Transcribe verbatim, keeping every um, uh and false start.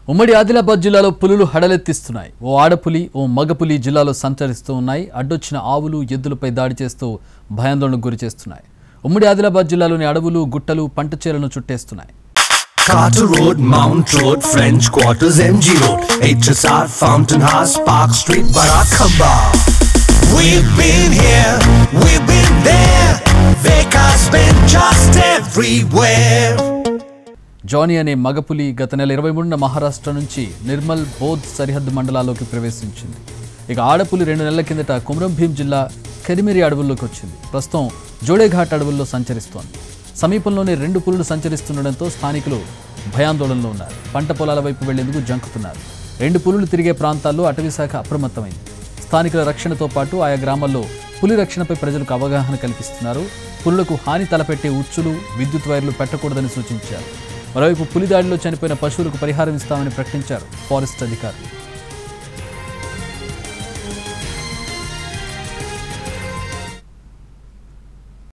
ఉమ్మడి ఆదిలాబాద్ జిల్లాలో పులులు హడలెత్తిస్తున్నాయి. ఓ ఆడపులి ఓ మగపులి జిల్లాలో సంచరిస్తూ ఉన్నాయి. అడ్డొచ్చిన ఆవులు ఎద్దులపై దాడి చేస్తూ భయాందోళనకు గురి చేస్తున్నాయి. ఉమ్మడి ఆదిలాబాద్ జిల్లాలోని అడవులు గుట్టలు పంట చేలను చుట్టేస్తున్నాయి. Carter Road, Mount Road, French Quarters, M G Road, H S R, Fountain House, Park Street, Barakamba. We've been here, we've been there, Vekas been just everywhere. Johnny అనే మగపులి గత నెల ఇరవై మూడున మహారాష్ట్ర నుంచి నిర్మల్ బోధ్ సరిహద్దు మండలాల్లోకి ప్రవేశించింది. ఇక ఆడపులి రెండు నెలల కిందట కుమ్రం భీం జిల్లా కెరిమిరి అడవుల్లోకి వచ్చింది. ప్రస్తుతం జోడేఘాట్ అడవుల్లో సంచరిస్తోంది. సమీపంలోనే రెండు పులులు సంచరిస్తుండటంతో స్థానికులు భయాందోళనలో ఉన్నారు. పంట పొలాల వైపు వెళ్లేందుకు జంకుతున్నారు. రెండు పులులు తిరిగే ప్రాంతాల్లో అటవీశాఖ అప్రమత్తమైంది. స్థానికుల రక్షణతో పాటు ఆయా గ్రామాల్లో పులి రక్షణపై ప్రజలకు అవగాహన కల్పిస్తున్నారు. పులులకు హాని తలపెట్టే ఉచ్చులు, విద్యుత్ వైర్లు పెట్టకూడదని సూచించారు. మరోవైపు పులి దాడిలో చనిపోయిన పశువులకు పరిహారం ఇస్తామని ప్రకటించారు ఫారెస్ట్ అధికారులు.